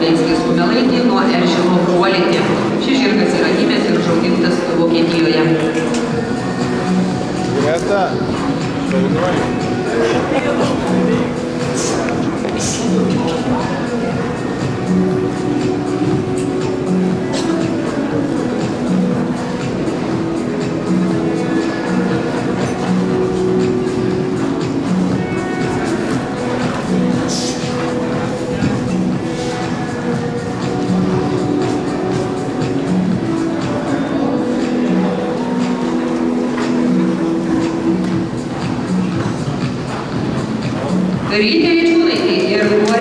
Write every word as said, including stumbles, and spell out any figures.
veislės kumelaitį nuo eržilo quality. Šis žirgas yra gimęs ir užaugintas Vokietijoje. Greta, šaunuolė. Rytė Vičiūnai.